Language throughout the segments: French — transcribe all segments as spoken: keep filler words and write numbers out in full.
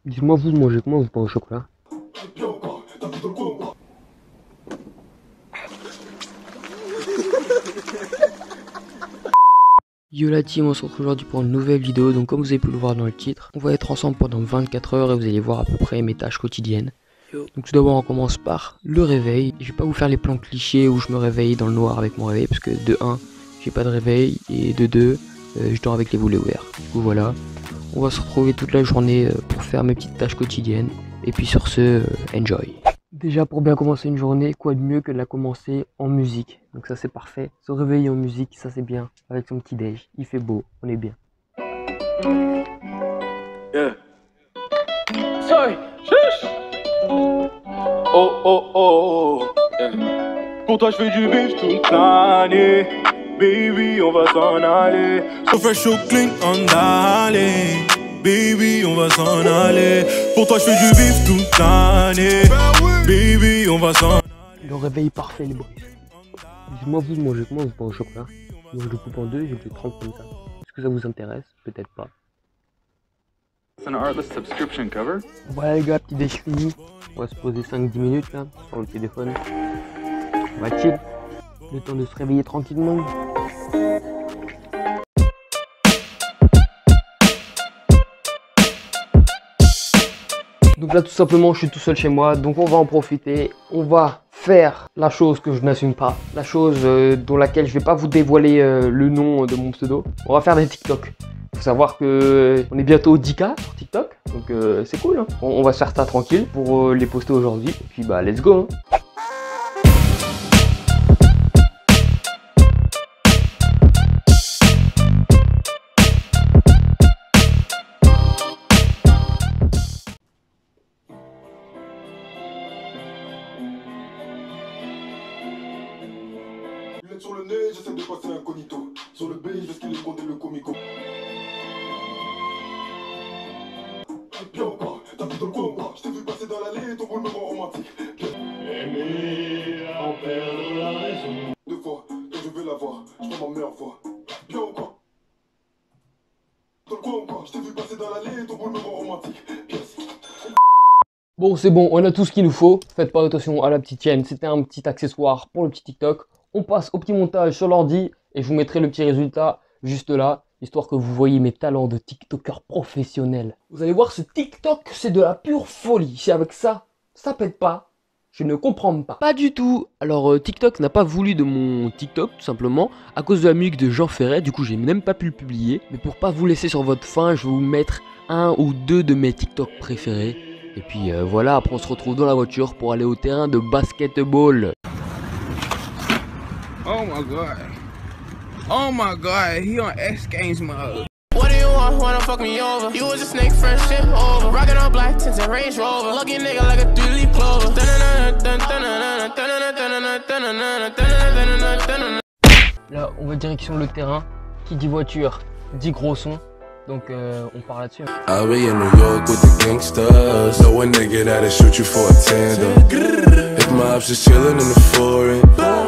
Dites-moi, vous mangez comment vous pain au chocolat? Yo la team, on se retrouve aujourd'hui pour une nouvelle vidéo. Donc comme vous avez pu le voir dans le titre, on va être ensemble pendant vingt-quatre heures et vous allez voir à peu près mes tâches quotidiennes. Donc tout d'abord on commence par le réveil. Je vais pas vous faire les plans clichés où je me réveille dans le noir avec mon réveil, parce que de un, j'ai pas de réveil, et de deux, euh, je dors avec les volets ouverts. Du coup voilà, on va se retrouver toute la journée pour faire mes petites tâches quotidiennes. Et puis sur ce, euh, enjoy. Déjà pour bien commencer une journée, quoi de mieux que de la commencer en musique. Donc ça c'est parfait. Se réveiller en musique, ça c'est bien. Avec son petit déj, il fait beau, on est bien. Yeah. Sorry. Shush. Oh oh oh. Yeah. Pour toi je fais du bif toute l'année. Baby on va s'en aller. So fresh so clean on d'aller. Baby on va s'en aller. Pour toi je fais du bif toute l'année. Baby on va s'en aller. Le réveil parfait les boys. Dites-moi vous mangez comment vous pain au chocolat? Moi je le coupe en deux et je le trempe comme ça. Est-ce que ça vous intéresse? Peut-être pas. C'est un Artlist subscription cover. Voilà les gars, petit déj fini. On va se poser cinq dix minutes là, sur le téléphone. On va chill. Le temps de se réveiller tranquillement. Donc là tout simplement je suis tout seul chez moi, donc on va en profiter. On va faire la chose que je n'assume pas, la chose euh, dont laquelle je vais pas vous dévoiler euh, le nom de mon pseudo. On va faire des TikTok. Faut savoir que euh, on est bientôt dix K sur TikTok, donc euh, c'est cool hein. on, on va se faire ça tranquille pour euh, les poster aujourd'hui. Et puis bah let's go hein. Sur le nez, j'essaie de passer incognito. Sur le B, je vais qu'il est compté le comico. Bien ou pas? T'as vu dans le coin ou pas? Je t'ai vu passer dans l'allée, ton beau me rend romantique. Aimer, en perdre la raison. Deux fois, que je vais la voir, je prends ma meilleure fois. Bien ou pas? Dans le coin ou pas? Je t'ai vu passer dans l'allée, ton beau me rend romantique. Bon c'est bon, on a tout ce qu'il nous faut. Faites pas attention à la petite chaîne, c'était un petit accessoire pour le petit TikTok. On passe au petit montage sur l'ordi et je vous mettrai le petit résultat juste là, histoire que vous voyez mes talents de TikToker professionnel. Vous allez voir, ce TikTok, c'est de la pure folie. Si avec ça, ça pète pas, je ne comprends pas. Pas du tout. Alors euh, TikTok n'a pas voulu de mon TikTok, tout simplement, à cause de la musique de Jean Ferret. Du coup, j'ai même pas pu le publier. Mais pour pas vous laisser sur votre faim, je vais vous mettre un ou deux de mes TikTok préférés. Et puis euh, voilà, après on se retrouve dans la voiture pour aller au terrain de basketball. Oh my god. Oh my god, he on X Games mode. What do you want? Wanna fuck me over? You was a snake, friendship over. Rockin' on black tints and Range Rover. Lucky nigga like a three-leaf clover. Là, on va direction le terrain. Qui dit voiture, dit gros son. Donc euh, on part là-dessus. I'll be in New York with the gangsters. So a nigga that'll shoot you for a tandem. If my ops just chillin' in the foreign.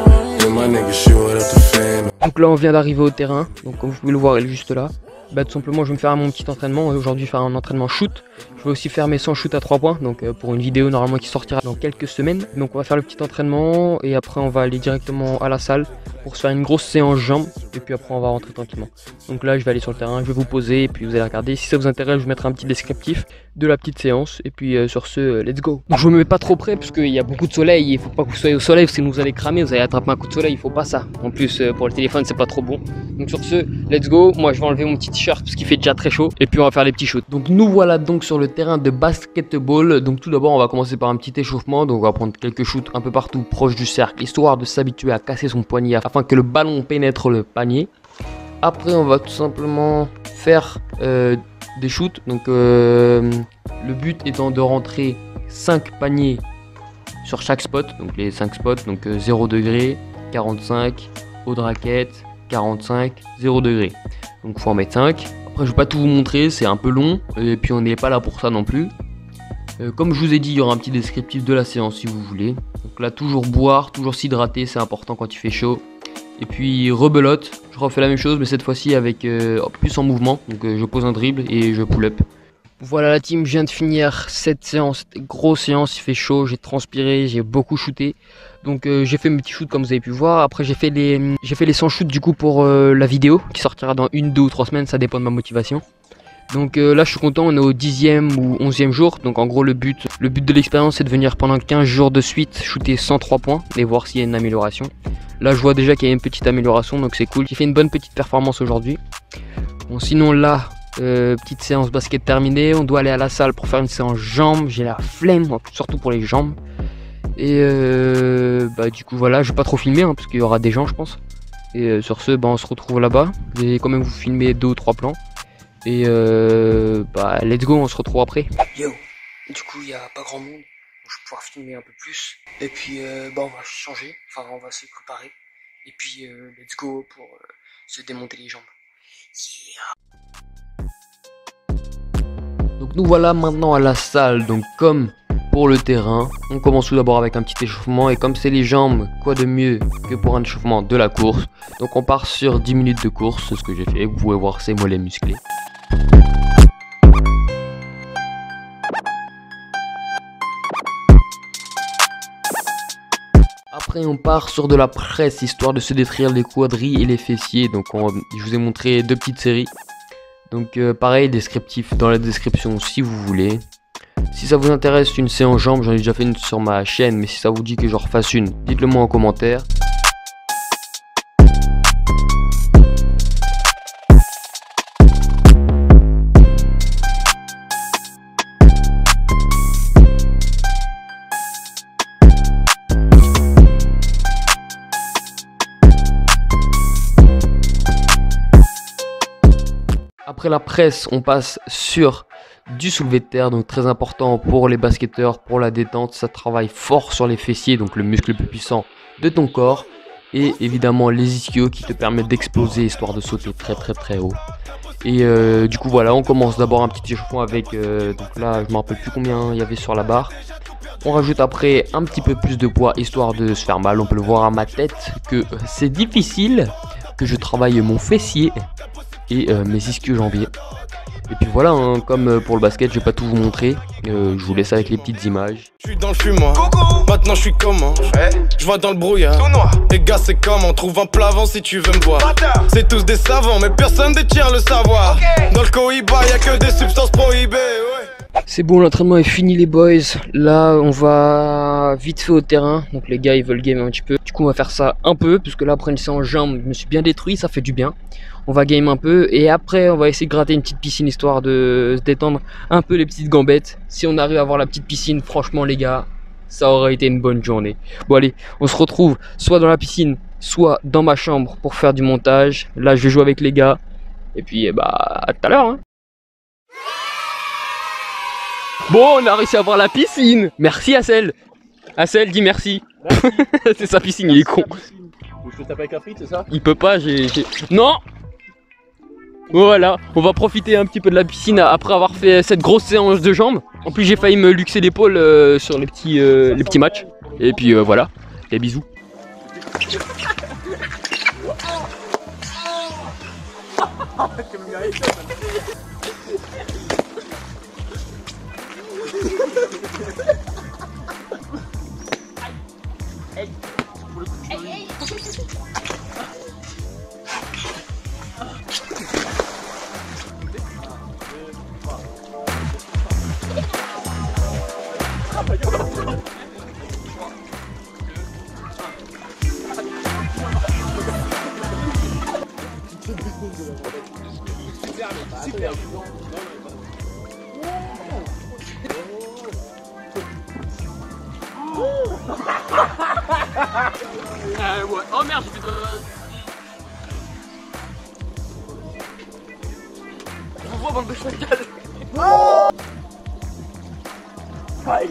Donc là on vient d'arriver au terrain, donc comme vous pouvez le voir, elle est juste là. Bah tout simplement je vais me faire mon petit entraînement, aujourd'hui faire un entraînement shoot. Je vais aussi faire mes cent shoots à trois points, donc euh, pour une vidéo normalement qui sortira dans quelques semaines. Donc on va faire le petit entraînement et après on va aller directement à la salle pour se faire une grosse séance jambes. Et puis après on va rentrer tranquillement. Donc là je vais aller sur le terrain, je vais vous poser et puis vous allez regarder. Si ça vous intéresse je vous mettrai un petit descriptif de la petite séance. Et puis euh, sur ce, euh, let's go. Donc je me mets pas trop près parce qu'il y a beaucoup de soleil. Il faut pas que vous soyez au soleil sinon vous allez cramer, vous allez attraper un coup de soleil, il faut pas ça. En plus euh, pour le téléphone c'est pas trop bon. Donc sur ce, let's go. Moi je vais enlever mon petit t-shirt parce qu'il fait déjà très chaud. Et puis on va faire les petits shoots. Donc nous voilà donc sur le terrain de basketball. Donc tout d'abord on va commencer par un petit échauffement. Donc on va prendre quelques shoots un peu partout proche du cercle, histoire de s'habituer à casser son poignet afin que le ballon pénètre le panier. Après on va tout simplement faire euh, des shoots. Donc euh, le but étant de rentrer cinq paniers sur chaque spot. Donc les cinq spots, donc euh, zéro degré, quarante-cinq, haut de raquette, quarante-cinq, zéro degré. Donc faut en mettre cinq. Après je vais pas tout vous montrer, c'est un peu long. Et puis on n'est pas là pour ça non plus. Euh, comme je vous ai dit, il y aura un petit descriptif de la séance si vous voulez. Donc là toujours boire, toujours s'hydrater, c'est important quand il fait chaud. Et puis rebelote, je refais la même chose mais cette fois-ci avec euh, plus en mouvement. Donc euh, je pose un dribble et je pull up. Voilà la team, je viens de finir cette séance, grosse séance, il fait chaud, j'ai transpiré, j'ai beaucoup shooté. Donc euh, j'ai fait mes petits shoots comme vous avez pu voir. Après j'ai fait les j'ai fait les cent shoots du coup pour euh, la vidéo qui sortira dans une, deux ou trois semaines, ça dépend de ma motivation. Donc euh, là je suis content, on est au dixième ou onzième jour. Donc en gros le but le but de l'expérience c'est de venir pendant quinze jours de suite shooter cent trois points et voir s'il y a une amélioration. Là je vois déjà qu'il y a une petite amélioration donc c'est cool. J'ai fait une bonne petite performance aujourd'hui. Bon sinon là Euh, petite séance basket terminée, on doit aller à la salle pour faire une séance jambes, j'ai la flemme, surtout pour les jambes. Et euh, bah du coup voilà, je vais pas trop filmer hein, parce qu'il y aura des gens je pense. Et euh, sur ce, bah on se retrouve là-bas, je vais quand même vous filmer deux ou trois plans. Et euh, bah let's go, on se retrouve après. Yo, du coup il y a pas grand monde, je vais pouvoir filmer un peu plus. Et puis euh, bah on va changer, enfin on va se préparer. Et puis euh, let's go pour euh, se démonter les jambes. Yeah. Donc nous voilà maintenant à la salle, donc comme pour le terrain, on commence tout d'abord avec un petit échauffement et comme c'est les jambes, quoi de mieux que pour un échauffement de la course. Donc on part sur dix minutes de course, c'est ce que j'ai fait, vous pouvez voir ces mollets musclés. Après on part sur de la presse histoire de se détruire les quadris et les fessiers, donc on, je vous ai montré deux petites séries. Donc euh, pareil, descriptif dans la description si vous voulez. Si ça vous intéresse une séance jambes, j'en ai déjà fait une sur ma chaîne, mais si ça vous dit que j'en refasse une, dites-le moi en commentaire. Après la presse, on passe sur du soulevé de terre, donc très important pour les basketteurs, pour la détente. Ça travaille fort sur les fessiers, donc le muscle le plus puissant de ton corps. Et évidemment les ischios qui te permettent d'exploser histoire de sauter très très très haut. Et euh, du coup voilà, on commence d'abord un petit échauffement avec, euh, donc là je me rappelle plus combien il y avait sur la barre. On rajoute après un petit peu plus de poids histoire de se faire mal. On peut le voir à ma tête que c'est difficile, que je travaille mon fessier et euh, mes ischio-jambiers. Et puis voilà, hein, comme pour le basket, je vais pas tout vous montrer, euh, je vous laisse avec les petites images. Je suis dans le fumoir, maintenant je suis comment, ouais. Je vois dans le brouillard, les gars c'est comment, trouve un plat-vent si tu veux me voir. C'est tous des savants, mais personne détient le savoir, okay. Dans le Cohiba y'a que des substances prohibées, ouais. C'est bon, l'entraînement est fini les boys. Là on va vite fait au terrain, donc les gars ils veulent game un petit peu. Du coup on va faire ça un peu, puisque là après une séance jambes, je me suis bien détruit, ça fait du bien. On va game un peu et après on va essayer de gratter une petite piscine histoire de se détendre un peu les petites gambettes. Si on arrive à avoir la petite piscine, franchement les gars, ça aurait été une bonne journée. Bon allez, on se retrouve soit dans la piscine, soit dans ma chambre pour faire du montage. Là je vais jouer avec les gars et puis bah à tout à l'heure hein. Bon, on a réussi à avoir la piscine. Merci Assel. Assel dis merci. C'est sa piscine, il est con. Je peux taper avec la frite, c'est ça? Il peut pas, j'ai... Non. Voilà, on va profiter un petit peu de la piscine après avoir fait cette grosse séance de jambes. En plus j'ai failli me luxer l'épaule euh, sur les petits, euh, les petits matchs. Et puis euh, voilà, et bisous. Super. Euh, ouais. Oh merde, j'ai fait de... Je vous vois, bande de chacal. Oh Fight.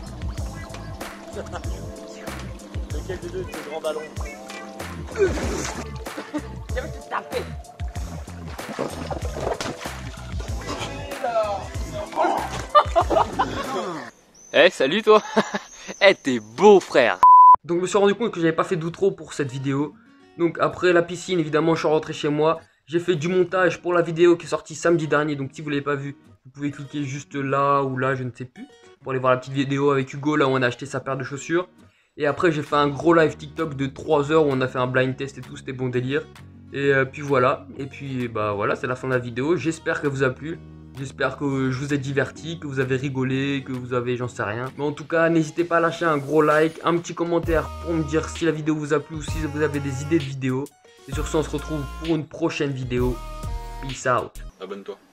Lequel des deux c'est le grand ballon? J'avais tout tapé. Eh hey, salut toi. Eh hey, t'es beau frère. Donc je me suis rendu compte que j'avais pas fait d'outro pour cette vidéo. Donc après la piscine évidemment je suis rentré chez moi. J'ai fait du montage pour la vidéo qui est sortie samedi dernier. Donc si vous l'avez pas vu, Vous pouvez cliquer juste là ou là, je ne sais plus, pour aller voir la petite vidéo avec Hugo, là où on a acheté sa paire de chaussures. Et après, j'ai fait un gros live TikTok de trois heures où on a fait un blind test et tout, c'était bon délire. Et euh, puis voilà, et puis bah voilà, c'est la fin de la vidéo. J'espère qu'elle vous a plu. J'espère que je vous ai diverti, que vous avez rigolé, que vous avez, j'en sais rien. Mais en tout cas, n'hésitez pas à lâcher un gros like, un petit commentaire pour me dire si la vidéo vous a plu ou si vous avez des idées de vidéos. Et sur ce, on se retrouve pour une prochaine vidéo. Peace out. Abonne-toi.